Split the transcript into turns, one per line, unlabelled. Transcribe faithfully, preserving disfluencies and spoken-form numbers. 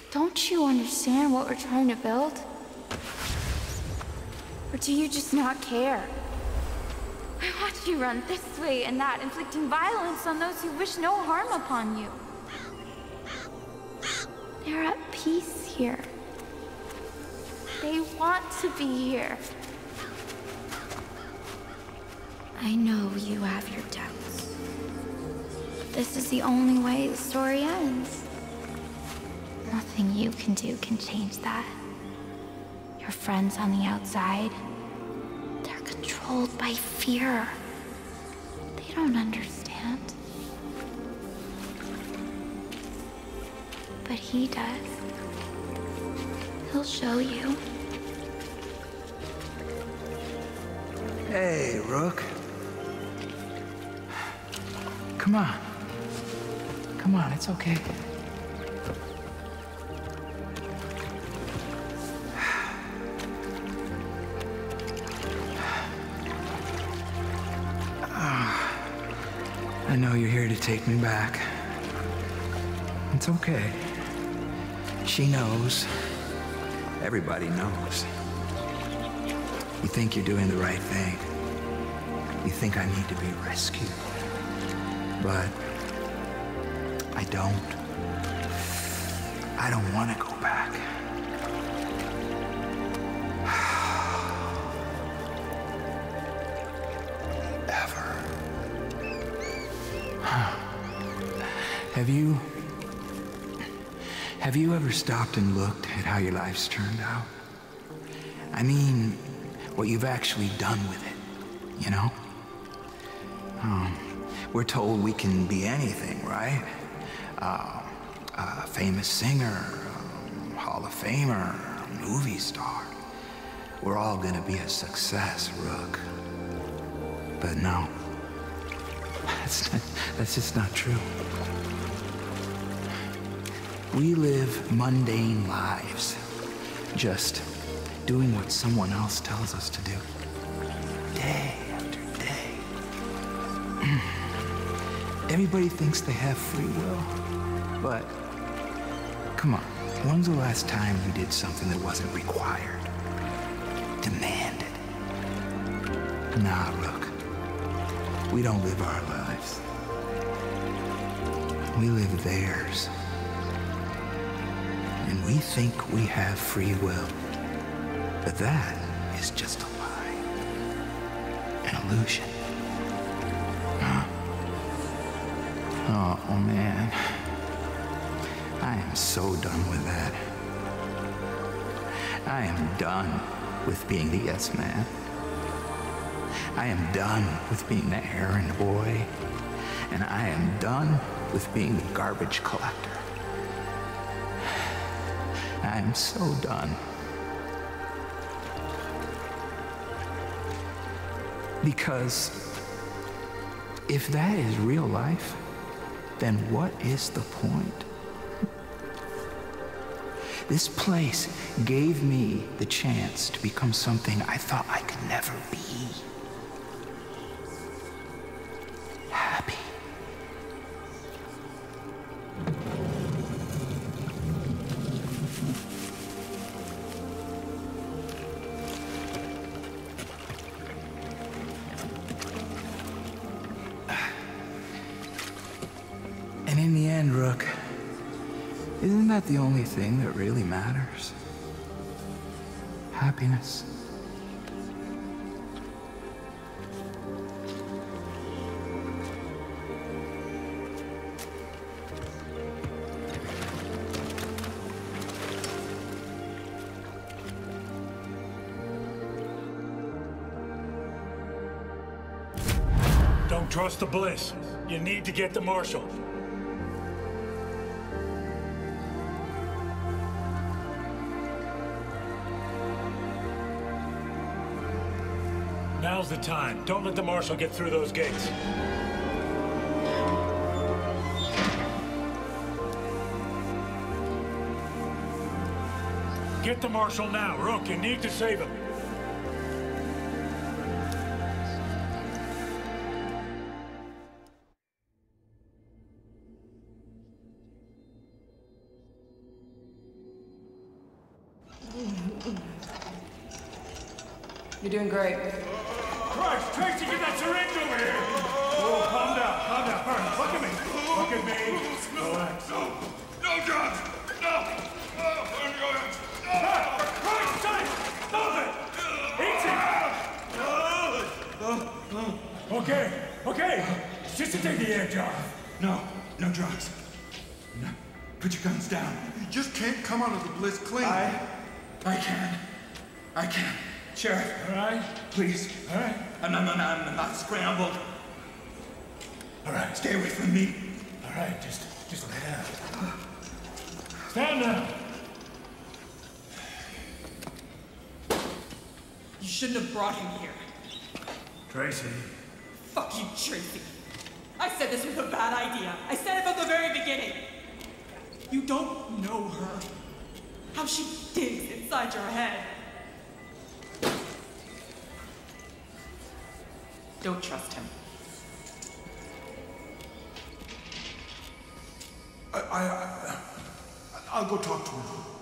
Don't you understand what we're trying to build? Or do you just not care? I watch you run this way and that, inflicting violence on those who wish no harm upon you. They're at peace here. They want to be here. I know you have your doubts. But this is the only way the story ends. Nothing you can do can change that. Your friends on the outside, they're controlled by fear. They don't understand. But he does. He'll show you.
Hey, Rook. Come on. Come on, it's okay. I know you're here to take me back. It's okay. She knows. Everybody knows. You think you're doing the right thing. You think I need to be rescued. But I don't. I don't want to go back. Have you... Have you ever stopped and looked at how your life's turned out? I mean, what you've actually done with it, you know? Um, we're told we can be anything, right? Uh, a famous singer, a Hall of Famer, a movie star. We're all gonna be a success, Rook. But no. That's, not, that's just not true. We live mundane lives, just doing what someone else tells us to do, day after day. Everybody thinks they have free will, but come on, when's the last time you did something that wasn't required, demanded? Nah, Rook, we don't live our lives. We live theirs. And we think we have free will. But that is just a lie. An illusion. Huh? Oh, oh, man. I am so done with that. I am done with being the yes man. I am done with being the errand boy. And I am done with being the garbage collector. I am so done. Because if that is real life, then what is the point? This place gave me the chance to become something I thought I could never be. Happy. And in the end, Rook, isn't that the only thing that really matters? Happiness.
Don't trust the Bliss. You need to get the Marshal. Now's the time. Don't let the Marshal get through those gates. Get the Marshal now. Rook, you need to save him.
You're doing great.
Christ, Tracy, get that syringe over here! Oh, calm down, calm down. All right, look at me. Look at me. Relax.
No! No drugs! No! No!
Ah, for Christ's sake! Stop it! Easy! Okay, okay. Just to take the edge off.
No, no drugs. No. Put your guns down.
You just can't come out of the Bliss clean.
I... I can. I can. Sheriff.
All right?
Please.
All right?
I'm not, I'm not, I'm not scrambled.
All right.
Stay away from me.
All right, just, just lay down. Stand down.
You shouldn't have brought him here.
Tracy.
Fuck you, Tracy. I said this was a bad idea. I said it from the very beginning. You don't know her. How she digs inside your head. Don't trust him.
I, I, I, I'll go talk to her.